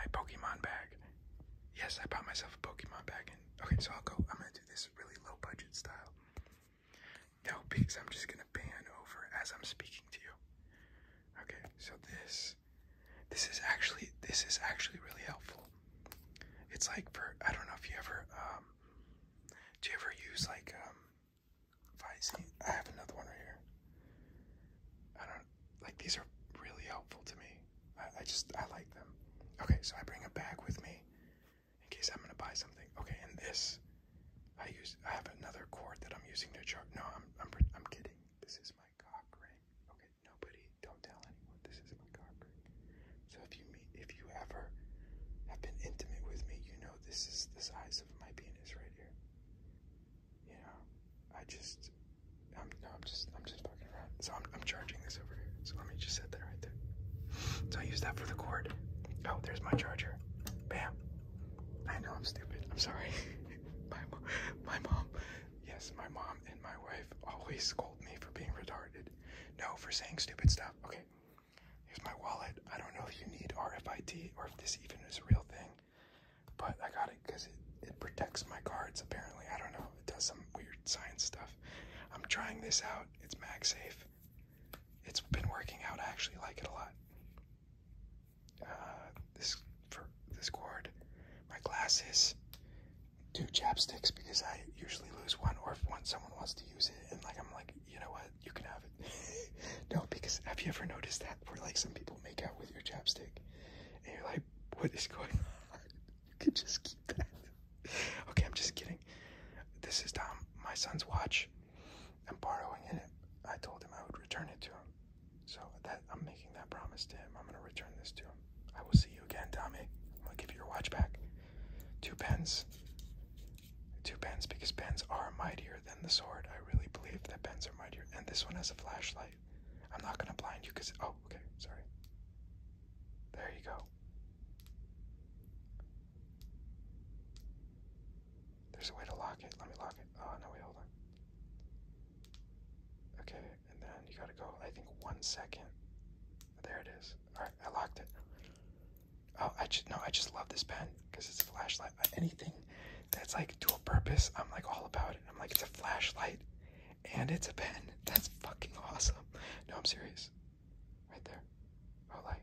my Pokemon bag. Yes, I bought myself a Pokemon bag. And okay, so I'm gonna do this really low budget style. No, because I'm just gonna pan over as I'm speaking to you. Okay, so this is actually really helpful. It's like for, I don't know if you ever do you ever use like I have another one right here. I don't like, these are really helpful to me. I like them. Okay, so I bring a bag with me in case I'm gonna buy something. Okay, and this I have another cord that I'm using to charge. No, I'm kidding. This is my cock ring. Okay, don't tell anyone. This is my cock ring. So if you ever have been intimate with me, you know this is the size of my penis right here. You know, I'm just fucking around. So I'm charging this over here. So let me just set that right there. So I use that for the cord. Oh, there's my charger. Bam. I know I'm stupid. I'm sorry. my mom. Yes, my mom and my wife always scold me for being retarded. No, for saying stupid stuff. Okay. Here's my wallet. I don't know if you need RFID or if this even is a real thing, but I got it because it protects my cards, apparently. I don't know. It does some weird science stuff. I'm trying this out. It's MagSafe. It's been working out. I actually like it a lot. This cord, my glasses, 2 chapsticks because I usually lose one, or if someone wants to use it and like I'm like, you know what, you can have it. No, because have you ever noticed that where like some people make out with your chapstick and you're like, what is going on? You could just keep that. Okay, I'm just kidding. This is my son's watch. I'm borrowing it. I told him I would return it to him. So I'm making that promise to him. I'm gonna return this to him. I will see you again, Tommy. I'm gonna give you your watch back. 2 pens. 2 pens, because pens are mightier than the sword. I really believe that pens are mightier. And this one has a flashlight. I'm not gonna blind you because, oh, okay, sorry. There you go. There's a way to lock it. Let me lock it. Oh, no, wait, hold on. Okay, and then you gotta go, I think, 1 second. There it is. Alright, I locked it. Oh, I just love this pen because it's a flashlight. Anything that's like dual purpose, I'm like all about it. I'm like, it's a flashlight and it's a pen. That's fucking awesome. No, I'm serious. Right there. Oh, light.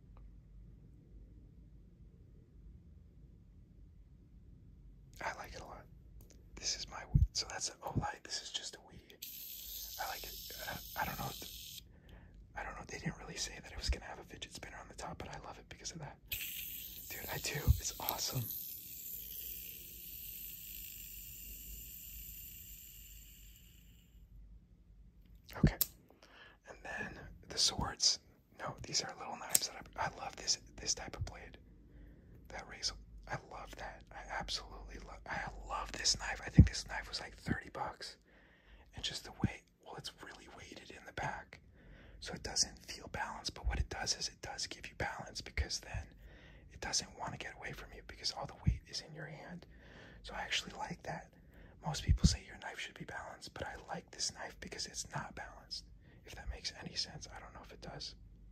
I like it a lot. This is my, so that's an O-Light. This is just a Wii. I like it. I don't know. I don't know. They didn't really say that it was gonna have a fidget spinner on the top, but I love it because of that. Dude, I do. It's awesome. Okay. And then the swords. No, these are little knives that I love this type of blade. That razor. I love that. I love this knife. I think this knife was like $30. And just the way, well, it's really weighted in the back. So it doesn't feel balanced, but what it does is it does give you balance, because then it doesn't want to get away from you because all the weight is in your hand. So I actually like that. Most people say your knife should be balanced, but I like this knife because it's not balanced. If that makes any sense. I don't know if it does.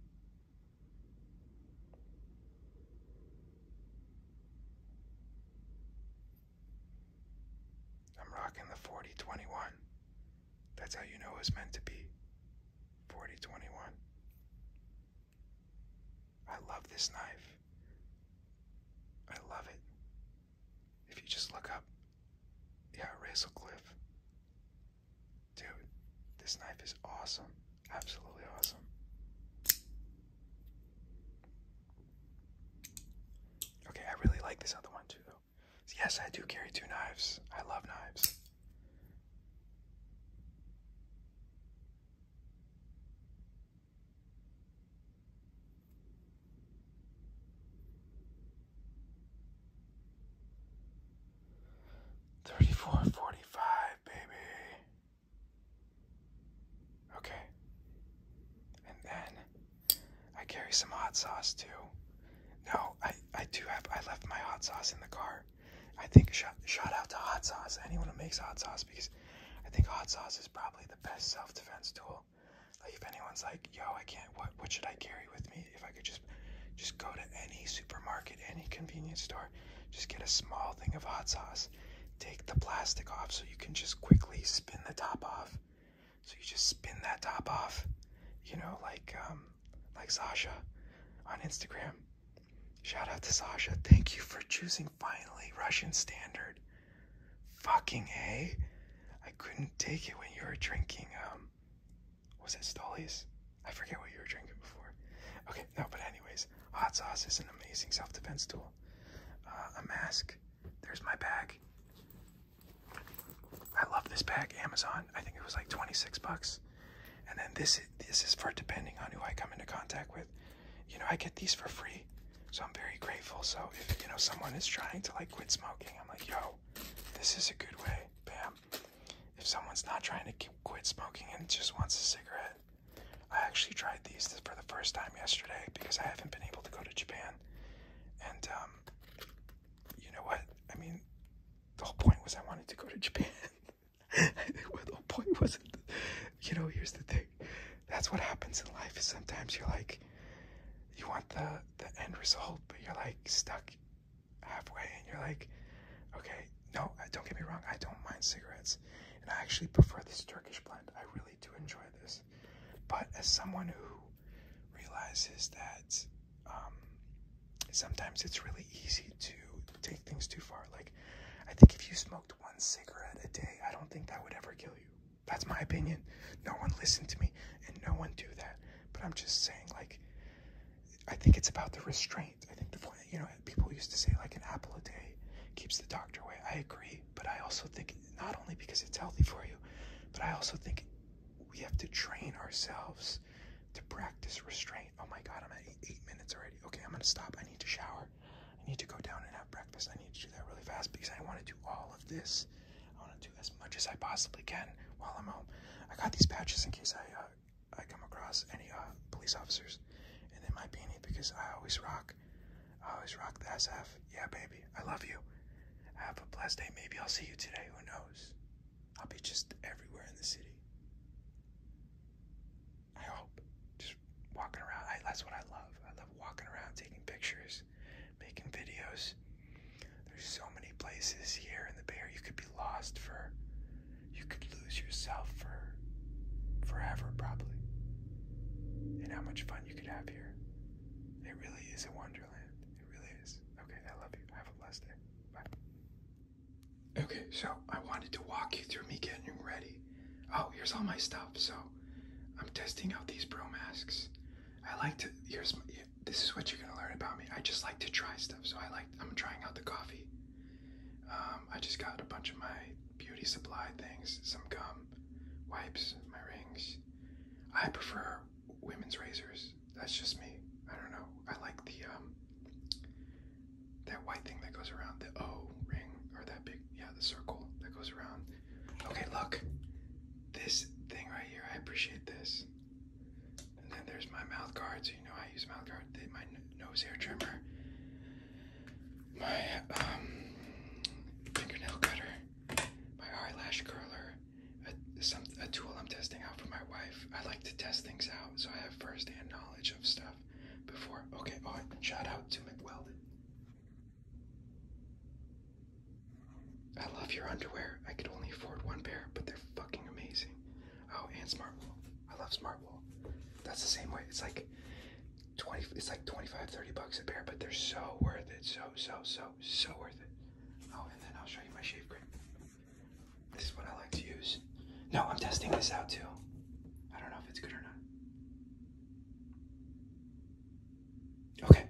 I'm rocking the 4021. That's how you know it's meant to be. 4021. I love this knife. I love it. If you just look up, yeah, Razorcliff. Dude, this knife is awesome. Absolutely awesome. Okay, I really like this other one too, though. Yes, I do carry 2 knives. I love knives. $34.45, baby. Okay. And then I carry some hot sauce too. No, I do have, I left my hot sauce in the car. I think shout out to hot sauce, anyone who makes hot sauce, because I think hot sauce is probably the best self-defense tool. Like if anyone's like, yo, I can't, what should I carry with me? If I could just Just go to any supermarket, any convenience store. Just get a small thing of hot sauce. Take the plastic off so you can just quickly spin the top off. So you just spin that top off, you know, like Sasha on Instagram. Shout out to Sasha. Thank you for choosing finally Russian Standard. Fucking A. I couldn't take it when you were drinking, was it Stollies? I forget what you were drinking before. Okay, no, but anyways, hot sauce is an amazing self-defense tool. A mask. There's my bag. I love this bag. Amazon. I think it was like 26 bucks. And then this is for depending on who I come into contact with. You know, I get these for free. So I'm very grateful. So if, you know, someone is trying to like quit smoking, I'm like, yo, this is a good way. Bam. If someone's not trying to quit smoking and just wants a cigarette, I actually tried these for the first time yesterday because I haven't been able to go to Japan. And, you know what? I mean, the whole point was I wanted to go to Japan. The whole point wasn't, you know, here's the thing. That's what happens in life is sometimes you're like, you want the end result, but you're like stuck halfway and you're like, okay, no, don't get me wrong. I don't mind cigarettes. And I actually prefer this Turkish blend. I really do enjoy this. But as someone who realizes that sometimes it's really easy to take things too far. Like, I think if you smoked one cigarette a day, I don't think that would ever kill you. That's my opinion. No one listened to me, and no one do that. But I'm just saying, like, I think it's about the restraint. I think the point, you know, people used to say, like, an apple a day keeps the doctor away. I agree, but I also think not only because it's healthy for you, but I also think we have to train ourselves to practice restraint. Oh my God, I'm at 8 minutes already. Okay, I'm gonna stop. I need to shower. I need to go down and have breakfast. I need to do that really fast because I want to do all of this. I want to do as much as I possibly can while I'm home. I got these patches in case I come across any police officers, and then my beanie because I always rock the SF. Yeah, baby, I love you. Have a blessed day. Maybe I'll see you today. Who knows? I'll be just everywhere in the city. I hope. Just walking around. That's what I love. I love walking around, taking pictures, making videos. There's so many places here in the Bay Area. You could be lost you could lose yourself for forever, probably. And how much fun you could have here. It really is a wonderland. It really is. Okay, I love you. Have a blessed day. Bye. Okay, so I wanted to walk you through me getting ready. Oh, here's all my stuff. So I'm testing out these bro masks. This is what you're gonna learn about me. I just like to try stuff. So I'm trying out the coffee. I just got a bunch of my beauty supply things, some gum, wipes, my rings. I prefer women's razors. That's just me. I don't know. I like the that white thing that goes around the O ring, or that big, the circle that goes around. Okay, look, this thing right here. I appreciate this. And then there's my mouth guard. So you know I use mouth guard. My nose hair trimmer. My fingernail cutter. My eyelash curler. A tool I'm testing out for my wife. I like to test things out so I have first-hand knowledge of stuff before. Okay, shout out to McWeldon. I love your underwear. I could only afford one pair, but they're fucking amazing. Oh, and Smartwool. I love Smartwool. That's the same way. It's like 25, 30 bucks a pair, but they're so worth it. So worth it. Oh, and then I'll show you my shave cream. This is what I like to use. No, I'm testing this out too. I don't know if it's good or not. Okay.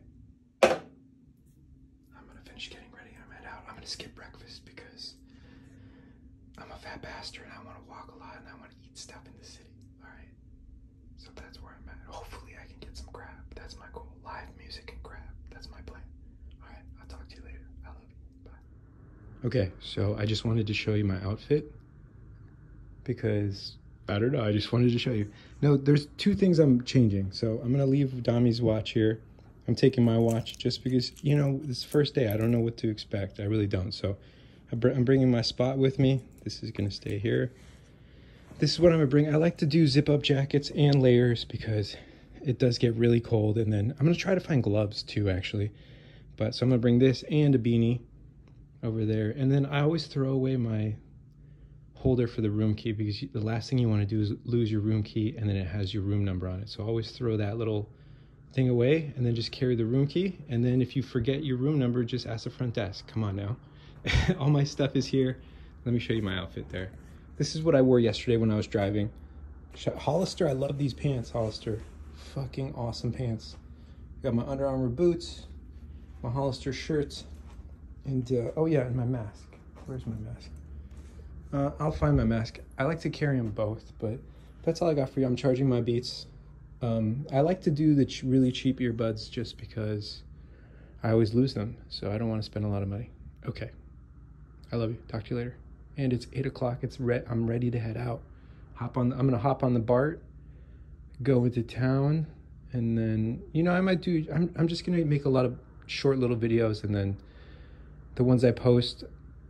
I'm gonna finish getting ready and I'm head out. I'm gonna skip breakfast because I'm a fat bastard and I want to walk a lot and I want to eat stuff in the city. Alright? So that's where I'm at. Hopefully I can get some crab. That's my goal. Live music and crab. That's my plan. Alright, I'll talk to you later. I love you. Bye. Okay, so I just wanted to show you my outfit because, I don't know, I just wanted to show you. No, there's two things I'm changing. So I'm going to leave Dami's watch here. I'm taking my watch just because, you know, this is the first day. I don't know what to expect. I really don't. So I'm bringing my Spot with me. This is going to stay here. This is what I'm going to bring. I like to do zip-up jackets and layers because it does get really cold. And then I'm gonna try to find gloves too, actually. But so I'm gonna bring this and a beanie over there. And then I always throw away my holder for the room key, because the last thing you want to do is lose your room key and then it has your room number on it. So always throw that little thing away and then just carry the room key. And then if you forget your room number, just ask the front desk. Come on now. All my stuff is here. Let me show you my outfit there. This is what I wore yesterday when I was driving. Hollister, I love these pants, Hollister. Fucking awesome pants. Got my Under Armour boots, my Hollister shirts, and oh yeah, and my mask. Where's my mask? I'll find my mask. I like to carry them both, but that's all I got for you. I'm charging my Beats. I like to do the really cheap earbuds just because I always lose them, so I don't want to spend a lot of money. Okay. I love you. Talk to you later. And it's 8 o'clock. I'm ready to head out. I'm gonna hop on the BART, go into town, and then I might do. I'm just gonna make a lot of short little videos, and then the ones I post,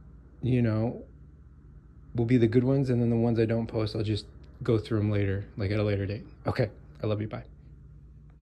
will be the good ones, and then the ones I don't post, I'll just go through them later, like at a later date. Okay, I love you, bye.